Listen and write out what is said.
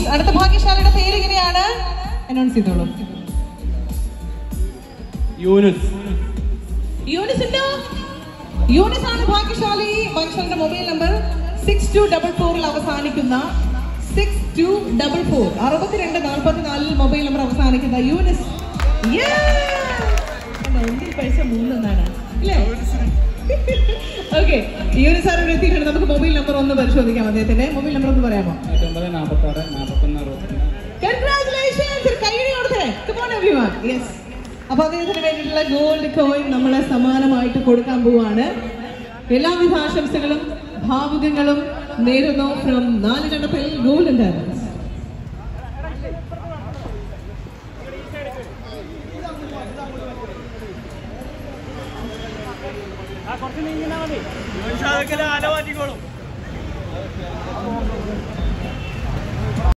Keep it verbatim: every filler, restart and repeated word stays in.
അടുത്ത ഭാഗ്യശാലിയുടെ പേര് എങ്ങനെയാണ്? അനൗൺസ് ചെയ്തോളൂ. യൂനിസ്. യൂനിസ് ഉണ്ടോ? യൂനിസ് ആണ് ഭാഗ്യശാലി. ഭാഗ്യശാലിയുടെ mobile number six two double ഫോറിൽ അവസാനിക്കുന്ന സിക്സ് ടു ഡബിൾ ഫോർ അറുപത്തിരണ്ട് നാൽപ്പത്തിനാലിൽ മൊബൈൽ നമ്പർ അവസാനിക്കുന്ന യൂനിസ്. ഒന്നിൽ പൈസ മൂന്നെന്നാണ് അല്ലേ? ഓക്കെ, യൂനിസ് സാർ ഇവിടെ എത്തിയിട്ടുണ്ട്. നമുക്ക് മൊബൈൽ നമ്പർ ഒന്ന് പരിശോധിക്കാം. അദ്ദേഹത്തിന്റെ മൊബൈൽ നമ്പർ ഒന്ന് പറയാമോ? അപ്പൊ അദ്ദേഹത്തിന് വേണ്ടിയിട്ടുള്ള ഗോൾഡ് കോയിൻ നമ്മളെ സമ്മാനമായിട്ട് കൊടുക്കാൻ പോവാണ്. എല്ലാവിധ ആശംസകളും ഭാവുകങ്ങളും നേരുന്നു ഫ്രം നാല് കണ്ടപ്പൽ ഗോൾഡൻ ഡയമണ്ട്സ്. കുറച്ച് നീങ്ങിനാ മതി.